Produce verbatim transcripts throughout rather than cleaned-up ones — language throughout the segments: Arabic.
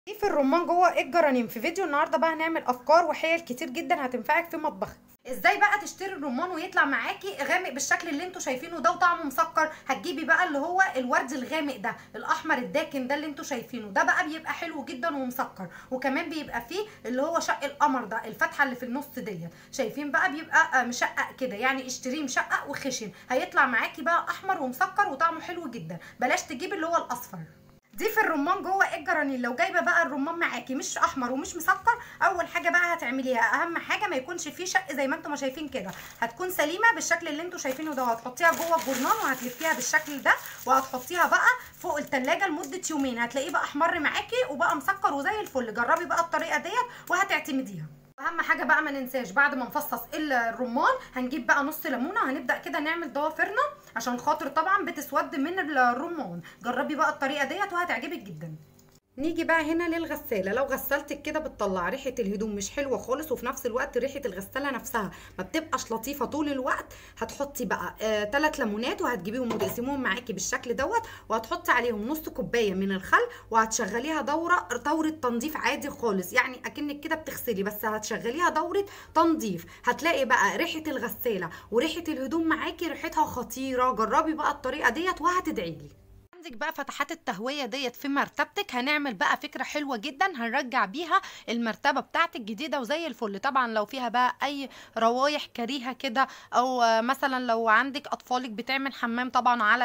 في في الرمان جوه ايه الجرانين. في فيديو النهارده بقى هنعمل افكار وحيل كتير جدا هتنفعك في مطبخك. ازاي بقى تشتري الرمان ويطلع معاكي غامق بالشكل اللي انتوا شايفينه ده وطعمه مسكر. هتجيبي بقى اللي هو الورد الغامق ده، الاحمر الداكن ده اللي انتوا شايفينه ده بقى بيبقى حلو جدا ومسكر، وكمان بيبقى فيه اللي هو شق القمر ده، الفتحه اللي في النص ديت شايفين بقى بيبقى مشقق كده، يعني اشتريه مشقق وخشن هيطلع معاكي بقى احمر ومسكر وطعمه حلو جدا. بلاش تجيبي اللي هو الاصفر. دي في الرمان جوه ايه الجرانين. لو جايبه بقى الرمان معاكي مش احمر ومش مسكر، اول حاجه بقى هتعمليها اهم حاجه ما يكونش فيه شق زي ما انتم ما شايفين كده، هتكون سليمه بالشكل اللي انتم شايفينه ده، وهتحطيها جوه الجرنان وهتلفيها بالشكل ده وهتحطيها بقى فوق التلاجة لمده يومين، هتلاقيه بقى احمر معاكي وبقى مسكر وزي الفل. جربي بقى الطريقه ديت وهتعتمديها. اهم حاجه بقى ما ننساش بعد ما نفصص الرمان هنجيب بقى نص ليمونه وهنبدا كده نعمل ضوافرنا عشان خاطر طبعا بتسود من الرمان. جربي بقى الطريقه ديت وهتعجبك جدا. نيجي بقى هنا للغساله. لو غسلتك كده بتطلع ريحه الهدوم مش حلوه خالص، وفي نفس الوقت ريحه الغساله نفسها ما بتبقاش لطيفه طول الوقت. هتحطي بقى ثلاث آه ليمونات وهتجيبيهم وتقسميهم معاكي بالشكل دوت، وهتحطي عليهم نص كوبايه من الخل وهتشغليها دوره دوره تنظيف عادي خالص، يعني اكنك كده بتغسلي بس هتشغليها دوره تنظيف. هتلاقي بقى ريحه الغساله وريحه الهدوم معاكي ريحتها خطيره. جربي بقى الطريقه ديت وهتدعيلي. عندك بقى فتحات التهويه ديت في مرتبتك، هنعمل بقى فكره حلوه جدا هنرجع بيها المرتبه بتاعتك جديده وزي الفل. طبعا لو فيها بقى اي روايح كريهه كده، او مثلا لو عندك اطفالك بتعمل حمام طبعا على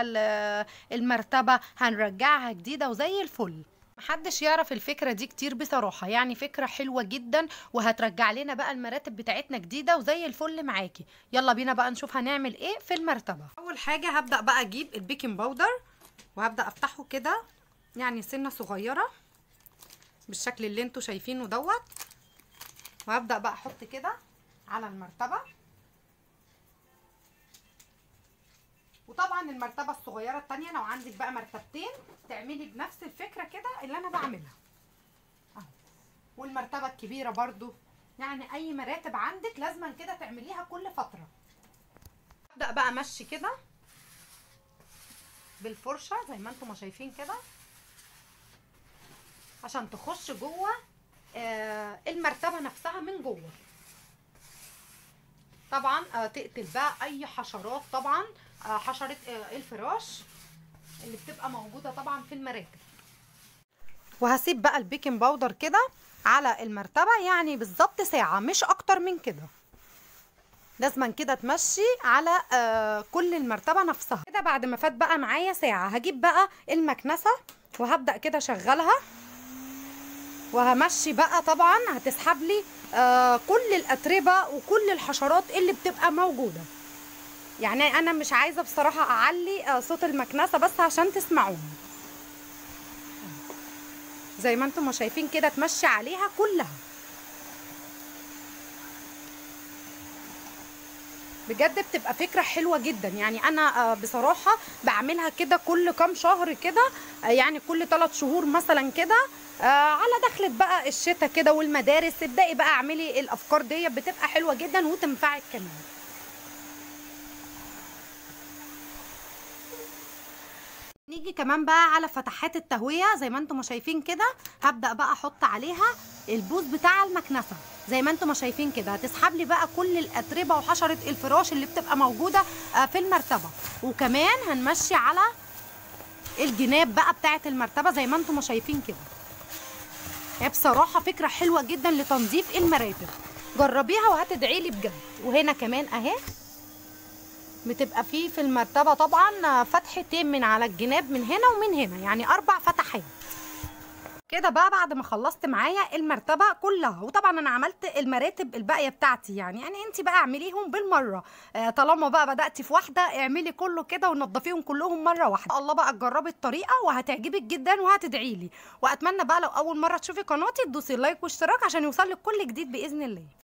المرتبه هنرجعها جديده وزي الفل. محدش يعرف الفكره دي كتير بصراحه، يعني فكره حلوه جدا وهترجع لنا بقى المراتب بتاعتنا جديده وزي الفل معاكي. يلا بينا بقى نشوف هنعمل ايه في المرتبه. اول حاجه هبدا بقى اجيب البيكنج باودر وهبدا افتحه كده يعني سنه صغيره بالشكل اللي انتوا شايفينه دوت، وهبدا بقى احط كده على المرتبه. وطبعا المرتبه الصغيره التانية لو عندك بقى مرتبتين تعملي بنفس الفكره كده اللي انا بعملها اهو. والمرتبه الكبيره برضو، يعني اي مراتب عندك لازما كده تعمليها كل فتره. ابدا بقى امشي كده بالفرشه زي ما انتم ما شايفين كده عشان تخش جوه آه المرتبه نفسها من جوه. طبعا آه تقتل بقى اي حشرات، طبعا آه حشره آه الفراش اللي بتبقى موجوده طبعا في المراتب. وهسيب بقى البيكنج باودر كده على المرتبه يعني بالظبط ساعه مش اكتر من كده. لازما كده تمشي على آه كل المرتبه نفسها كده. بعد ما فات بقى معايا ساعه هجيب بقى المكنسه وهبدا كده اشغلها وهمشي بقى. طبعا هتسحب لي آه كل الاتربه وكل الحشرات اللي بتبقى موجوده. يعني انا مش عايزه بصراحه اعلي آه صوت المكنسه بس عشان تسمعوني. زي ما انتم ما شايفين كده تمشي عليها كلها. بجد بتبقى فكرة حلوة جدا، يعني انا بصراحة بعملها كده كل كام شهر كده، يعني كل ثلاث شهور مثلا كده على دخلة بقى الشتاء كده والمدارس. ابدأي بقى اعملي الافكار دي بتبقى حلوة جدا وتنفعك كمان. نيجي كمان بقى على فتحات التهوية زي ما انتم ما شايفين كده. هبدأ بقى احط عليها البوز بتاع المكنسة زي ما انتم ما شايفين كده. هتسحب لي بقى كل الاتربه وحشره الفراش اللي بتبقى موجوده في المرتبه. وكمان هنمشي على الجناب بقى بتاعه المرتبه زي ما انتم ما شايفين كده. هي بصراحه فكره حلوه جدا لتنظيف المراتب. جربيها وهتدعي لي بجد. وهنا كمان اهي بتبقى فيه في المرتبه طبعا فتحتين من على الجناب من هنا ومن هنا، يعني اربع فتحات كده بقى. بعد ما خلصت معايا المرتبه كلها، وطبعا انا عملت المراتب الباقيه بتاعتي، يعني يعني انت بقى اعمليهم بالمره. آه طالما بقى بداتي في واحده اعملي كله كده ونضفيهم كلهم مره واحده. الله بقى تجربي الطريقه وهتعجبك جدا وهتدعي لي. واتمنى بقى لو اول مره تشوفي قناتي تدوسي لايك واشتراك عشان يوصلك كل جديد باذن الله.